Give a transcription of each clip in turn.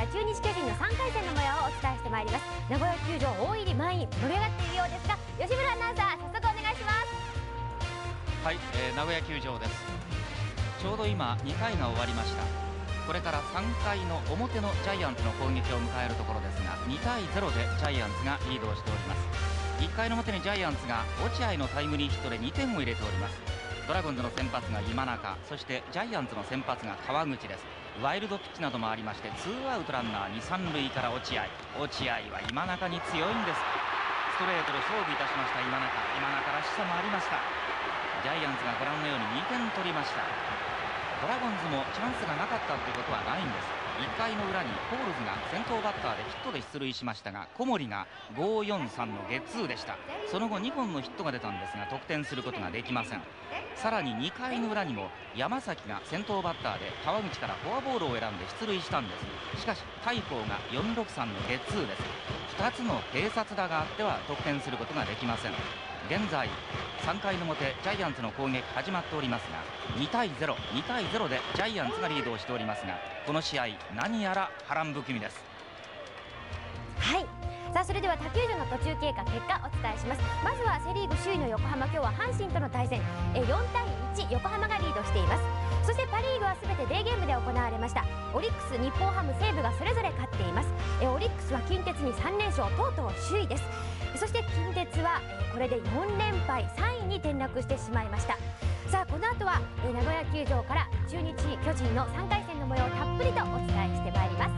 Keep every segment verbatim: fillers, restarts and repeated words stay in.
から中日巨人のさんかい戦の模様をお伝えしてまいります。名古屋球場大入り満員、盛り上がっているようですが、吉村アナウンサー、早速お願いします。 はい、えー、名古屋球場です。ちょうど今にかいが終わりました。これからさんかいの表のジャイアンツの攻撃を迎えるところですが、にたいゼロでジャイアンツがリードをしております。いっかいの表にジャイアンツが落合のタイムリーヒットでにてんを入れております。ドラゴンズの先発が今中、そしてジャイアンツの先発が川口です。ワイルドピッチなどもありまして、ツーアウトランナーに、さん塁から落合。落合は今中に強いんです。ストレートで勝負いたしました今中。今中らしさもありました。ジャイアンツがご覧のようににてん取りました。ドラゴンズもチャンスがなかったということはないんです。いっかいの裏にコールズが先頭バッターでヒットで出塁しましたが、小森がごよんさんのゲッツーでした。その後にほんのヒットが出たんですが、得点することができません。さらににかいの裏にも山崎が先頭バッターで川口からフォアボールを選んで出塁したんです。しかし大鵬がよんろくさんのゲッツーです。ふたつの併殺打があっては得点することができません。現在さんかいの表、ジャイアンツの攻撃始まっておりますが、にたいゼロ、にたいゼロでジャイアンツがリードをしておりますが、この試合何やら波乱含みです。 はい、さあそれでは他球場の途中経過、結果お伝えします。まずはセ・リーグ首位の横浜、今日は阪神との対戦、えよんたいいち、横浜がリードしています。そしてパ・リーグはすべてデーゲームで行われました。オリックス、日本ハム、西武がそれぞれ勝っています。えオリックスは近鉄にさんれんしょう、とうとう首位です。そして近鉄は、えこれでよんれんぱい、さんいに転落してしまいました。さあこの後は、え名古屋球場から中日巨人のさんかい戦の模様をたっぷりとお伝えしてまいります。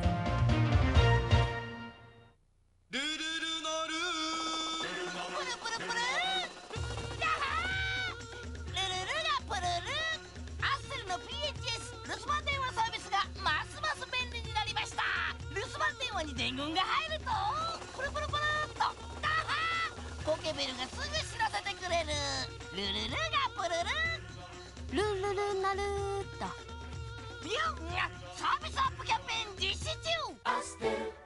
ルルルのループルプルプルヤハールルルがプルルアッセルの ピーエイチエス 留守番電話サービスがますます便利になりました。留守番電話に伝言が入るとプルプルプルっとダハーポケベルがすぐ知らせてくれる。ルルルがプルルルルルなるーっとビュンがサービスアップキャンペーン実施中。アステル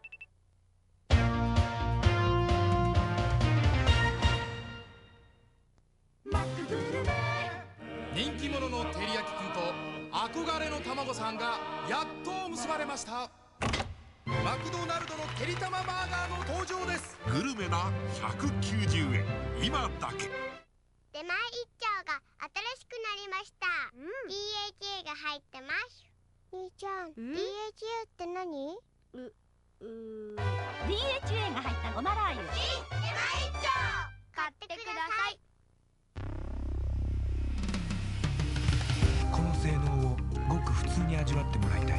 人気者のてりやきくんと憧れの卵さんがやっと結ばれました。マクドナルドのてりたまバーガーの登場です。 グルメなひゃくきゅうじゅうえん、今だけ。 出前一丁が新しくなりました。うん、ディーエイチエー が入ってます。兄ちゃん、ディーエイチエー って何？う、うーディーエイチエー が入ったごまラー油。出前一丁買ってください。 この性能をごく普通に味わってもらいたい。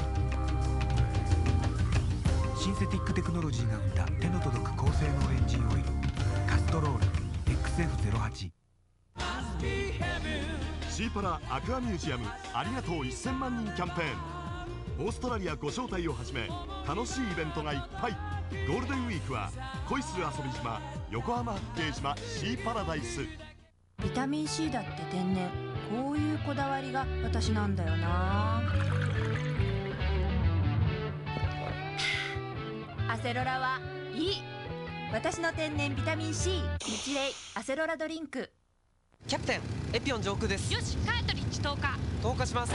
シンセティックテクノロジーが生んだ手の届く高性能エンジンオイル、カストロール エックスエフゼロはち。 シーパラアクアミュージアムありがとうせんまんにんキャンペーン。オーストラリアご招待をはじめ楽しいイベントがいっぱい。ゴールデンウィークは恋する遊び島横浜八景島シーパラダイス。 ビタミン C だって天然、こういうこだわりが私なんだよな。アセロラはいい。私の天然ビタミン C 日霊アセロラドリンク。 キャプテンエピオン上空です。 よし、カートリッジ投下。 投下します。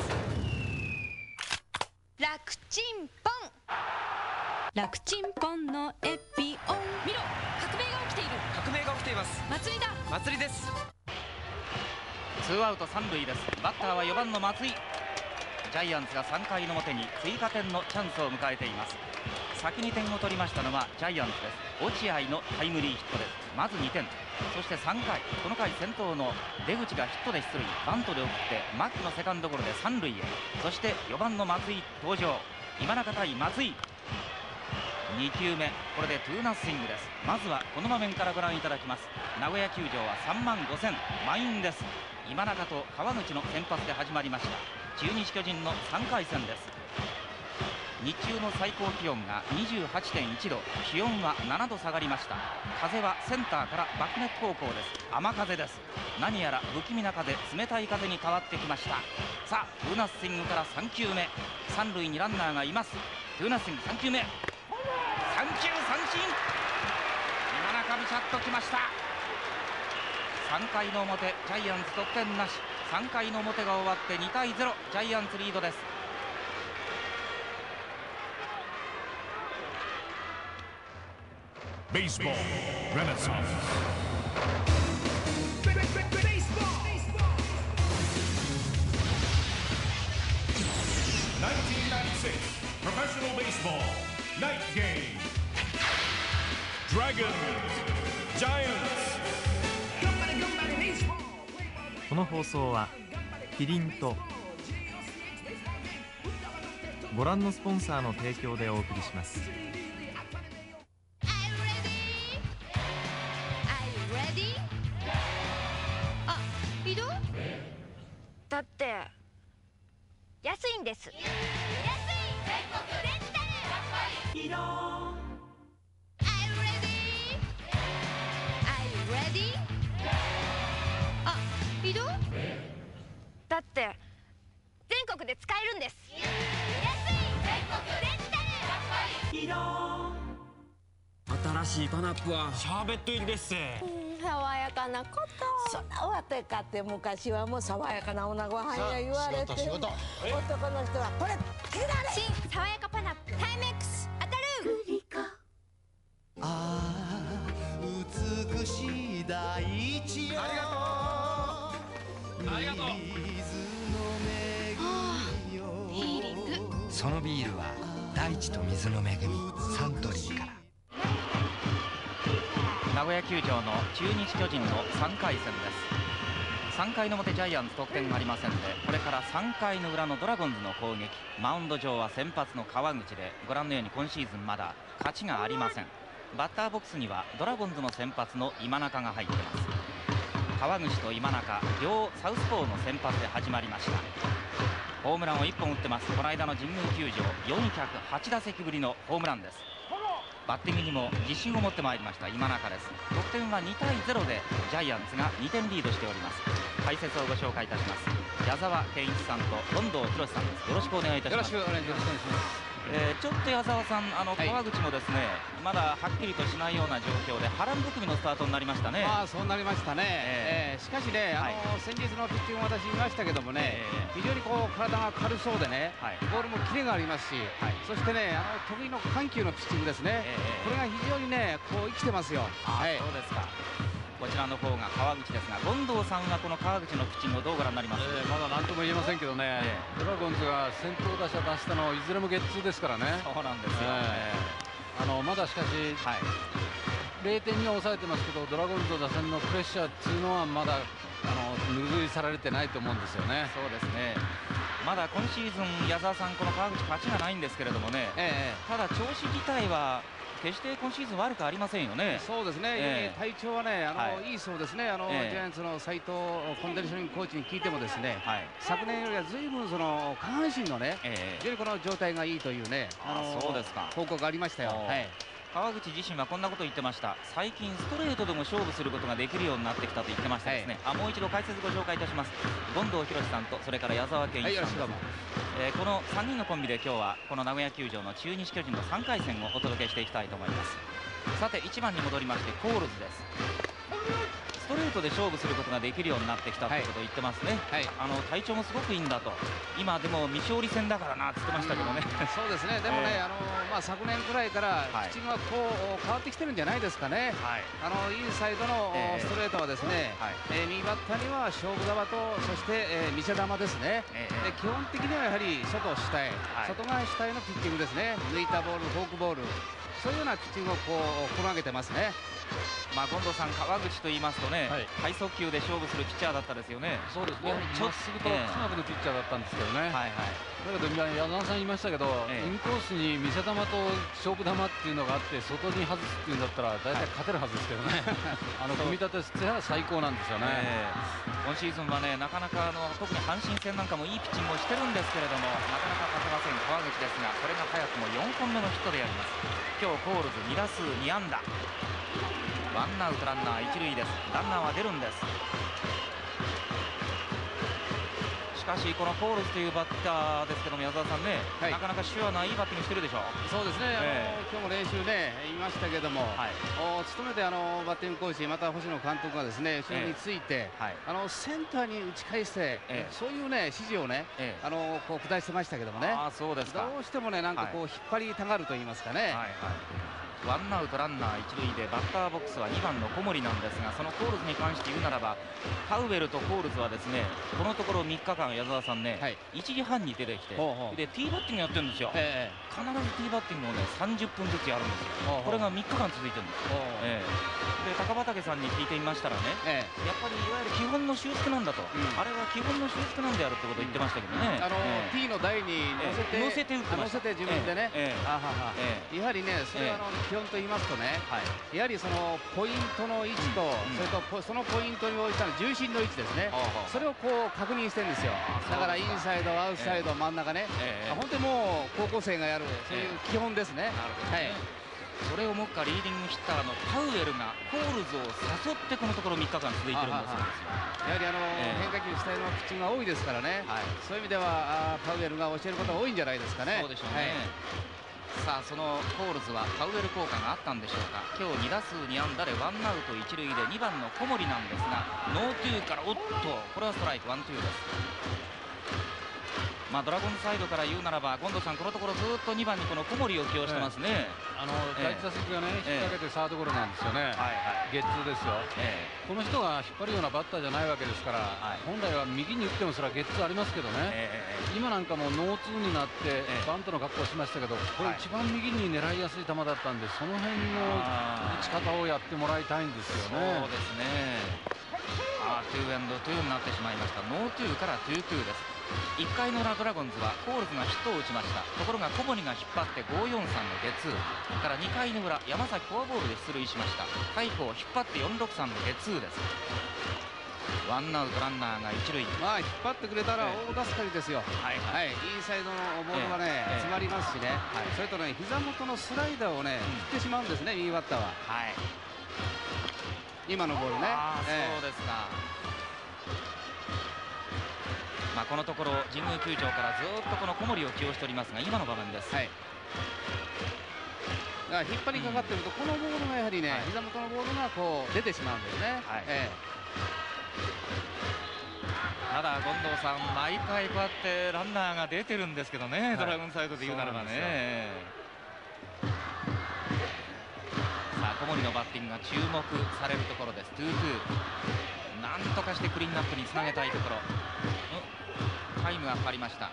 楽ちんポン、楽ちんポンのエピオン。見ろ、革命が起きている。 革命が起きています。 祭りだ。 祭りです。 ツーアウトさん塁です。バッターはよばんの松井。ジャイアンツがさんかいの表に追加点のチャンスを迎えています。先に点を取りましたのはジャイアンツです。落合のタイムリーヒットです。まずにてん。そしてさんかい、この回先頭の出口がヒットで出塁、バントで送って牧のセカンドゴロでさん塁へ。そしてよばんの松井登場。今中対松井、にきゅうめ、これでツーナッシングです。まずはこの場面からご覧いただきます。名古屋球場はさんまんごせん満員です。今中と川口の先発で始まりました中日巨人のさんかい戦です。日中の最高気温が にじゅうはちてんいちど、気温はななど下がりました。風はセンターからバックネット方向です。雨風です。何やら不気味な風、冷たい風に変わってきました。さあツーナッシングからさんきゅうめ、三塁にランナーがいます。ツーナッシングさんきゅうめ、三球三振。今中ビシャッときました。さんかいの表、ジャイアンツ得点なし。さんかいの表が終わってにたいゼロ、ジャイアンツリードです。 Baseball Renaissance. nineteen ninety-six Professional Baseball Night Game. Dragons Giants. この放送はキリンとご覧のスポンサーの提供でお送りします。 あ、移動？だって安いんです。安い全国レンタル。移動。Are you ready? Are you ready? あ、移動？だって全国で使えるんです。安い全国レンタル。移動。 新しいパナップはシャーベット入りです。 爽やかなこと。そんなわてかって昔はもう爽やかな女ご飯や言われて、男の人はこれ手だれ。 新爽やかパナップタイメックス当たる。 ああ美しい大地よ。ありがとうありがとう。 ヒーリング。 そのビールは大地と水の恵みサントリーから。 名古屋球場の中日巨人のさんかい戦です。さんかいの表ジャイアンツ得点がありませんで、これからさんかいの裏のドラゴンズの攻撃。マウンド上は先発の川口で、ご覧のように今シーズンまだ勝ちがありません。バッターボックスにはドラゴンズの先発の今中が入っています。川口と今中両サウスポーの先発で始まりました。ホームランをいっぽん打ってます。この間の神宮球場よんひゃくはちだせきぶりのホームランです。バッティングにも自信を持ってまいりました今中です。得点はにたいゼロでジャイアンツがにてんリードしております。解説をご紹介いたします。矢沢健一さんと権藤博さんです。よろしくお願いいたします。よろしくお願いします。えー、ちょっと矢沢さん、あの川口もですね、はい、まだはっきりとしないような状況で波乱含みのスタートになりましたね。 まあそうなりましたね。えーえー、しかしね、あのーはい、先日のピッチングも私見ましたけどもね、えー、非常にこう体が軽そうでね、はい、ボールもキレがありますし、はい、そしてね、あの得意の緩急のピッチングですね。えー、これが非常にね、こう生きてますよ。 あ、はい、そうですか。こちらの方が川口ですが、権藤さんはこの川口のピッチングをどうご覧になりますか。 えー、まだ何とも言えませんけどね、えー、ドラゴンズが先頭打者出したのいずれもゲッツーですからね。 そうなんですよ、えー、あのまだしかし、はい、ゼロてんには抑えてますけど、ドラゴンズの打線のプレッシャーっていうのはまだあの拭い去られてないと思うんですよね。 そうですね。まだ今シーズン矢沢さん、この川口勝ちがないんですけれどもね、えー、ただ調子自体は決して今シーズン悪くありませんよね。 そうですね、えー、体調はね、あの、はい、いいそうですね。あの、えー、ジャイアンツの斉藤コンディショニングコーチに聞いてもですね、はい、昨年よりはずいぶんその下半身のね、えー、非常にこの状態がいいというね、あのそうですか、報告がありましたよ。はい、 川口自身はこんなことを言ってました。最近ストレートでも勝負することができるようになってきたと言ってましたですね。はい、あ、もう一度解説ご紹介いたします。権藤博さんとそれから矢沢健一さんです。はい、えー、このさんにんのコンビで今日はこの名古屋球場の中日巨人のさんかい戦をお届けしていきたいと思います。さていちばんに戻りましてコールズです。ストレートで勝負することができるようになってきたということを言ってますね。はい、あの体調もすごくいいんだと。今でも未勝利戦だからなって言ってましたけどね。 そうですね。でもね、えー、あのまあ昨年くらいからピッチングがこう変わってきてるんじゃないですかね。はい、あのインサイドのストレートはですね、えーはい、えー、右バッターには勝負球とそして、えー、見せ球ですね。えー、で基本的にはやはり外下へ、はい、外側下へのピッチングですね。抜いたボール、フォークボール、そういうようなピッチングをこう心がけてますね。 まあ権藤さん、川口と言いますとね、はい、快速球で勝負するピッチャーだったですよね。 そうですね。まっすぐとカーブのピッチャーだったんですけどね。はいはい。だけど今矢沢さん言いましたけど、ええ、インコースに見せ球と勝負球っていうのがあって外に外すっていうんだったら大体勝てるはずですけどね。あの組み立てしては最高なんですよね。えー、今シーズンはね、なかなかあの特に阪神戦なんかもいいピッチングをしてるんですけれども、なかなか勝てません川口ですが、これが早くもよんほんめのヒットであります。今日コールズにだすうにあんだ。ワンアウトランナー一塁です。ランナーは出るんです。しかしこのコールズというバッターですけども、矢沢さんね、はい、なかなか手話ないいバッティングしてるでしょ。 そうですね、えー、あの今日も練習ね言いましたけども、はい、お務めてあのバッティングコーチまた星野監督がですね後ろについて、えーはい、あのセンターに打ち返して、えー、そういうね指示をね、えー、あのこう下してましたけどもね。 あ、そうですか。 どうしてもねなんかこう、はい、引っ張りたがると言いますかね。はいはい、 ワンアウトランナー一塁でバッターボックスはにばんの小森なんですが、そのコールズに関して言うならばパウエルとコールズはですねこのところみっかかん矢沢さんね、はい、いちじはんに出てきてでティーバッティングやってるんですよ、えー、必ずティーバッティングをねさんじゅっぷんずつやるんですよ。これがみっかかん続いてるんです、えー、で高畠さんに聞いてみましたらね、えー、やっぱりいわゆる基本の修復なんだと、うん、あれは基本の修復なんであるってことを言ってましたけどね、 あのえー、 T の台に乗せて、 乗せて打ってました、 乗せて自分でね、えーえー、あはは、えー、やはりねそれはあの基本と言いますとね、はい、やはりそのポイントの位置と、うん、それとそのポイントに応じた重心の位置ですね、うん、それをこう確認してるんですよ。だからインサイドアウトサイド、えー、真ん中ね、えー、本当にもう高校生がやるそういう基本ですね。はい、 それをもっかリーディングヒッターのパウエルがコールズを誘ってこのところみっかかん続いてるんですよ。 やはりあの、えー、変化球主体のピッチングが多いですからね、はい、そういう意味ではパウエルが教えることが多いんじゃないですかね。 そうでしょうね、はい、さあそのコールズはパウエル効果があったんでしょうか。今日にだすうにあんだでワンアウト一塁でにばんの小森なんですがノートゥーからおっとこれはストライクワンツーです。まあドラゴンサイドから言うならば権藤さんこのところずっとにばんにこの小森を起用してますね。 あの第一打席がね引っ掛けてサードゴロなんですよね。ゲッツーですよ。この人が引っ張るようなバッターじゃないわけですから、本来は右に打ってもそれはゲッツーありますけどね、今なんかもノーツーになってバントの格好をしましたけど、これ一番右に狙いやすい球だったんで、その辺の打ち方をやってもらいたいんですよね。 そうですね。あーツーエンドツーになってしまいました。ノーツーからツーツーです。いっかいの裏ドラゴンズはコールズがヒットを打ちました。ところが小森が引っ張ってごよんさんのゲッツーからにかいの裏山崎フォアボールで出塁しました。大鵬引っ張ってよんろくさんのゲッツーです。ワンアウトランナーが一塁。 まあ引っ張ってくれたら大助かりですよ。はいはい、インサイドのボールがね、詰まりますしね、はい、それとね膝元のスライダーをね振ってしまうんですね、右バッターは。はい、今のボールね。 あー、そうですか。まあこのところ神宮球場からずっとこの小森を起用しておりますが今の場面です。はい、 だから引っ張りかかってると、うん、このボールがやはりね、はい、膝元のボールがこう出てしまうんですね。はい、ええ、 ただ権藤さん毎回こうやってランナーが出てるんですけどね、はい、ドラゴンサイドで言うならばね。さあ小森のバッティングが注目されるところです。ツーツーなんとかしてクリーンアップにつなげたいところ。タイムがかかりました。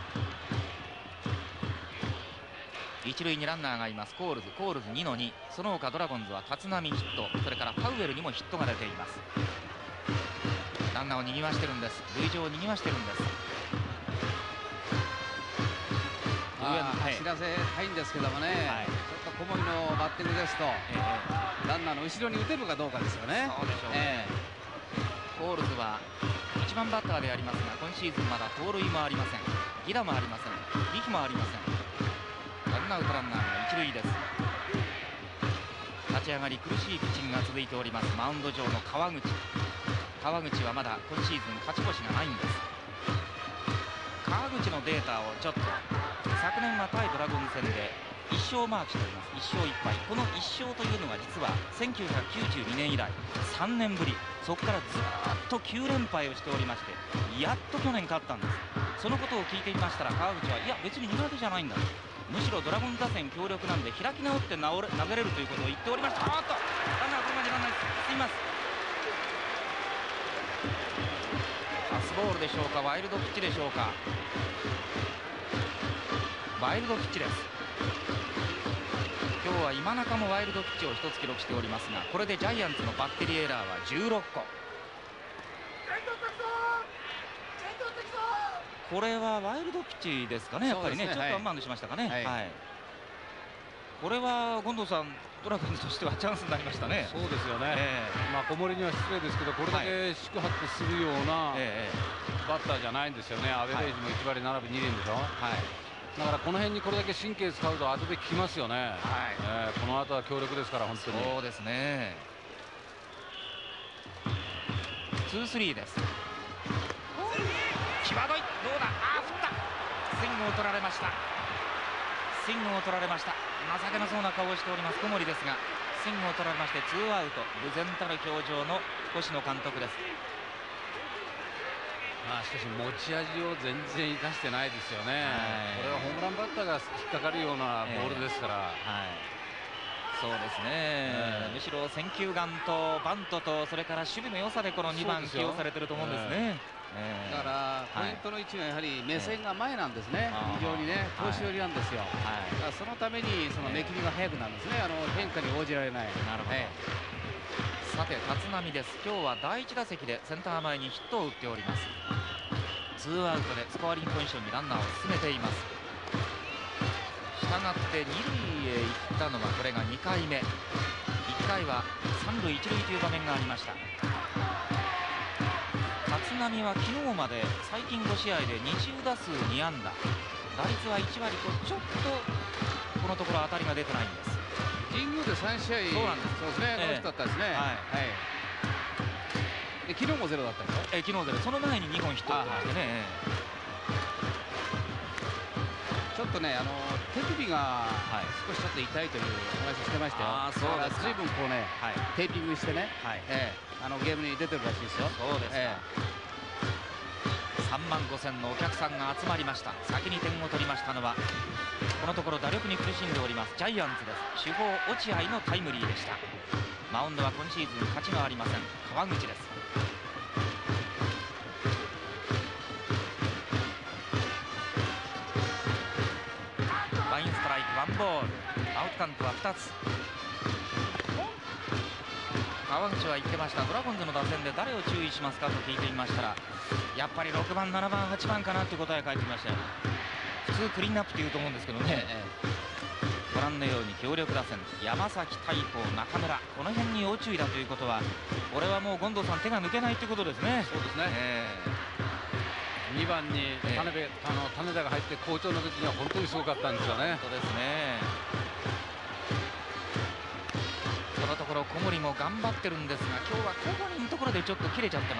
一塁にランナーがいます。コールズコールズにのに、その他ドラゴンズは立浪ヒット、それからパウエルにもヒットが出ています。ランナーを賑わしてるんです。塁上を賑わしてるんです。 走らせたいんですけどもね、はい、ちょっと小森のバッティングですと、えー、ランナーの後ろに打てるかどうかですよね。 そうでしょうね。えー、コールズはいちばんバッターでありますが今シーズンまだ盗塁もありません、犠打もありません、力もありません。ワンアウトランナーが一塁です。立ち上がり苦しいピッチングが続いております。マウンド上の川口川口はまだ今シーズン勝ち星がないんです。川口のデータをちょっと昨年は対ドラゴンズ戦でいっしょうマークしております。いっしょういっぱい。このいっしょうというのが実はせんきゅうひゃくきゅうじゅうにねん以来さんねんぶり、そこからずっときゅうれんぱいをしておりまして、やっと去年勝ったんです。そのことを聞いてみましたら川口はいや別に苦手じゃないんだ、むしろドラゴンズ打線強力なんで開き直って直れ投げれるということを言っておりました。あーっとランナーここまでランナーすいます。パスボールでしょうか、ワイルドピッチでしょうか。ワイルドピッチです。今日は今中もワイルドピッチをひとつ記録しておりますが、これでジャイアンツのバッテリーエラーはじゅうろっこ。これはワイルドピッチですかね、やっぱりね、ちょっとワンバウンドしましたかね。はいはい、これは権藤さん、ドラゴンズとしてはチャンスになりましたね。 そうですよね、えー、まあ小森には失礼ですけど、これだけ四苦八苦するようなバッターじゃないんですよね。アベレージもいち割ななぶにりんでしょ。はい、だからこの辺にこれだけ神経使うと後で効きますよね。はい、えー、この後は強力ですから本当に。 そうですね。ツースリーです。際どい、どうだ、あー振った、スイングを取られました。スイングを取られました。情けなそうな顔をしております小森ですが、スイングを取られましてツーアウト。無然たる表情の星野監督です。 まあしかし持ち味を全然生かしてないですよね。これはホームランバッターが引っかかるようなボールですから、えーはい、 そうですね、むしろ選球眼とバントとそれから守備の良さでこのにばん起用されてると思うんですね。 だからポイントの位置がやはり目線が前なんですね、非常にね、投手寄りなんですよ、だからそのためにその目切りが速くなるんですね、あの変化に応じられない。 なるほど、さて立浪です。今日はだいいち打席でセンター前にヒットを打っております。ツーアウトでスコアリングポジションにランナーを進めています。したがってに塁へ行ったのはこれがにかいめ、いっかいは三塁一塁という場面がありました。立浪は昨日まで最近ご試合でにじゅうだすうにあんだ、打率はいちわりとちょっとこのところ当たりが出てないんです。 神宮でさんしあい、そうなんです、そうですね、ノーヒットだったですね。はいはい、で昨日もゼロだったでしょ。 え昨日ゼロ、その前ににほんヒット打ってましてね。 ちょっとね、あの手首が少しちょっと痛いという話してましたよ。ああ、そうですか。随分こうね、はい、テーピングしてね、はい、えー、あのゲームに出てるらしいですよ。 そうですか。えー、さんまんごせんのお客さんが集まりました。先に点を取りましたのはこのところ打力に苦しんでおりますジャイアンツです。主砲落合のタイムリーでした。マウンドは今シーズン勝ちがありません川口です。ワインストライクワンボール、アウトカウントはふたつ。川口は言ってました、ドラゴンズの打線で誰を注意しますかと聞いてみましたら、やっぱりろくばんななばんはちばんかなという答えが返ってきましたよ。普通クリーンアップって言うと思うんですけどね、ええ、ご覧のように強力打線、山崎、大鵬、中村、この辺に要注意だということは、これはもう権藤さん手が抜けないということですね。 そうですね、えー、にばんに種部、えー、あの種田が入って好調の時には本当にすごかったんですよね。 そうですね。このところ小森も頑張ってるんですが、今日は小森のところでちょっと切れちゃってます。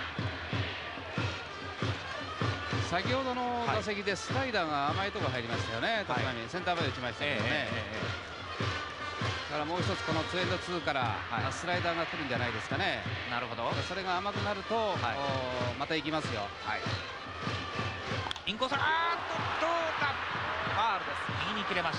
先ほどの打席でスライダーが甘いところ入りましたよね、立浪、はい、センターまで打ちましたけどね、えーえー、だからもう一つこのツーエンドツーから、はい、スライダーが来るんじゃないですかね。 なるほど。 それが甘くなると、はい、また行きますよ。はい、 インコース、あーっとどうかファウルです。右に切れました。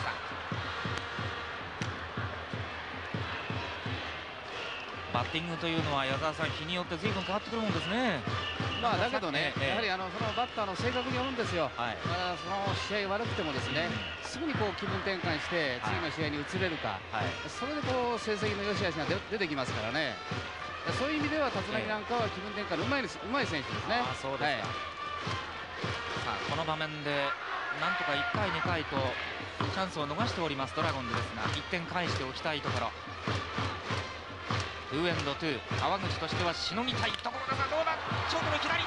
バッティングというのは矢沢さん、日によって随分変わってくるもんですね。 まあだけどね、ええ、やはりあのそのバッターの性格によるんですよ。はい、その試合悪くてもですね、うん、すぐにこう気分転換して次の試合に移れるか、はい、それでこう成績の良し悪しが出てきますからね。そういう意味では立浪なんかは気分転換のうまい、うまい選手ですね。 あ、そうですか。はい、さあこの場面でなんとかいっかいにかいとチャンスを逃しておりますドラゴンズですが、いってん返しておきたいところ。ツーエンドツー、川口としてはしのぎたいところですが、どうだ、ショートの左、こ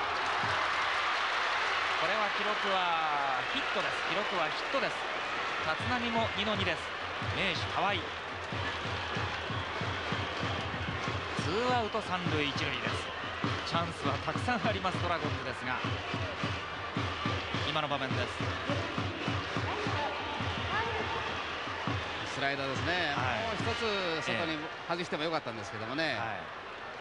れは記録はヒットです。記録はヒットです。立浪もにのにです。名手河合、ツーアウト三塁一塁です。チャンスはたくさんありますドラゴンズですが、今の場面です。 スライダーですね、はい、もう一つ外に外してもよかったんですけどもね、はい、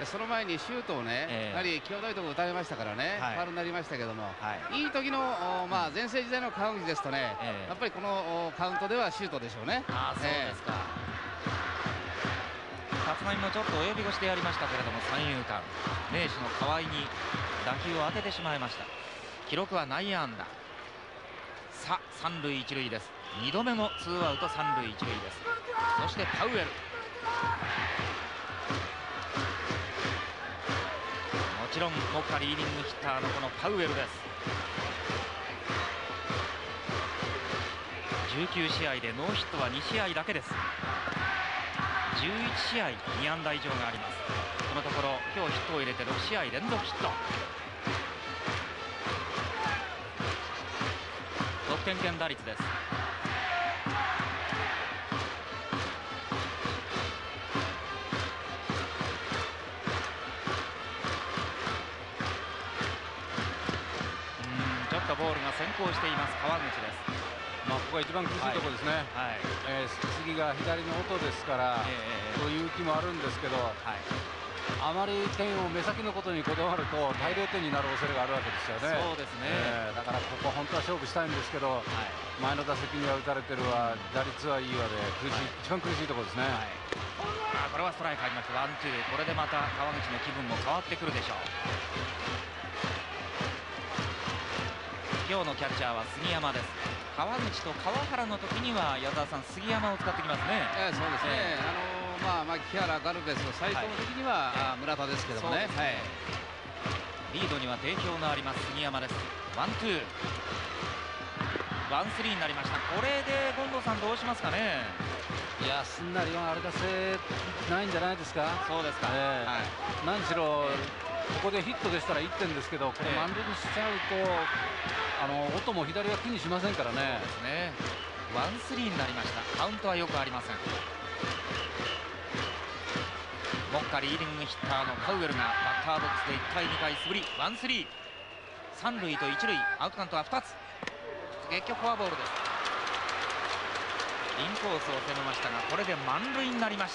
その前にシュートをね、えー、やはり際どいところ打たれましたからね、はい、ファウルになりましたけども、はい、いい時の、まあ、前世時代の川口ですとね、えー、やっぱりこのカウントではシュートでしょうね。 あ、そうですか。立浪もちょっと及び腰でやりましたけれども、三遊間、名手の河合に打球を当ててしまいました。記録は内野安打。さあ三塁一塁です。にどめのツーアウト三塁一塁です。そしてパウエル、もちろん目下リーディングヒッターのこのパウエルです。じゅうきゅうしあいでノーヒットはにしあいだけです。じゅういちしあいにあんだ以上があります。このところ今日ヒットを入れてろくしあい連続ヒット。得点圏打率です。ボールが先行しています川口です。 まあここが一番苦しいところですね。はい、えー、次が左の音ですから、えー、そういう気もあるんですけど、はい、 あまり点を目先のことにこだわると大量点になる恐れがあるわけですよね。 そうですね、 えー、だからここ本当は勝負したいんですけど、はい、前の打席には打たれてるわ、打率はいいわで苦しい、はい、一番苦しいところですね。はい、 あこれはストライク入りました。ワンツー、これでまた川口の気分も変わってくるでしょう。今日のキャッチャーは杉山です。川口と川原の時には矢沢さん、杉山を使ってきますね。 えー、そうですね、えー、あのー、まあ、牧原、ガルベス、斉藤の時には、はい、村田ですけどもね、はい、 リードには定評のあります杉山です。ワンツー、ワンスリーになりました。これで権藤さんどうしますかね。 いや、すんなりはあれ出せないんじゃないですか。 そうですか、 えーはい、何しろここでヒットでしたらいってんですけど、これ満塁にしちゃうと、えー、あの音も左は気にしませんからね。 そうですね、ワンスリーになりました。カウントはよくありません。もっかリーディングヒッターのパウエルがバッターボックスでいっかいにかい素振り、ワンスリー、三塁と一塁、アウトカウントはふたつ、結局フォアボールです。インコースを攻めましたが、これで満塁になりました。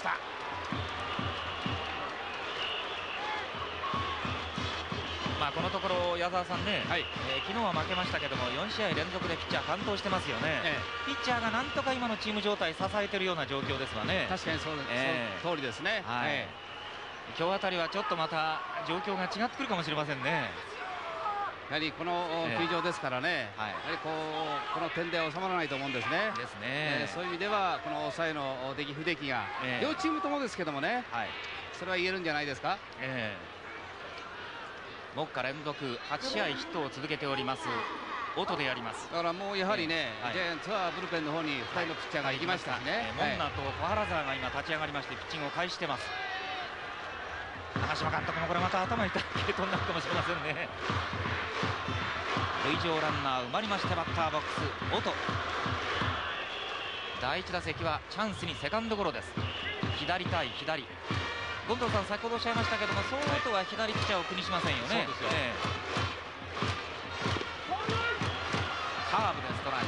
まあこのところ矢沢さんね、はい、えー、昨日は負けましたけどもよんしあい連続でピッチャー完投してますよね、ええ、ピッチャーがなんとか今のチーム状態支えているような状況ですわね。 確かにそうです、えー、その通りですね、はい、えー、今日あたりはちょっとまた状況が違ってくるかもしれませんね。 やはりこの球場ですからね、えー、はい、やはりこうこの点で収まらないと思うんですね。 ですね、 えー、そういう意味ではこの抑えの出来不出来が、えー、両チームともですけどもね、はい、それは言えるんじゃないですか。えー目下連続はちしあいヒットを続けております音でやります。 だからもうやはりね、えーはい、ジャイアンツはブルペンの方にふたりのピッチャーが行きましたしね、 モンナと小原沢が今立ち上がりましてピッチングを開始してます。長嶋監督もこれまた頭痛い系統になるかもしれませんね。塁上ランナー埋まりましてバッターボックス音、第一打席はチャンスにセカンドゴロです。左対左、権藤さん先ほどおっしゃいましたけども、そうとは左ピッチャーを気にしませんよね。そうですよ、えー、カーブでストライク、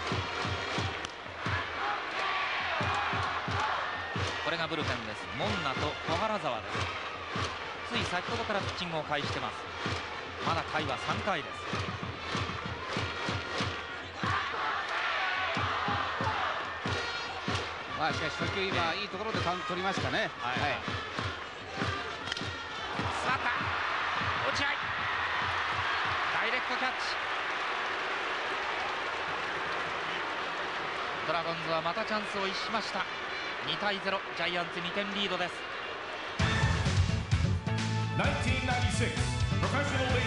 これがブルペンです。モンナと小原沢です。つい先ほどからピッチングを開始してます。まだ回はさんかいです。 まあしかし初球今いいところでカウント取りましたね。はい、はい、 落ち合い、ダイレクトキャッチ。ドラゴンズはまたチャンスを逸しました。にたいゼロ、ジャイアンツにてんリードです。 ナインティーンナインティーシックス Professional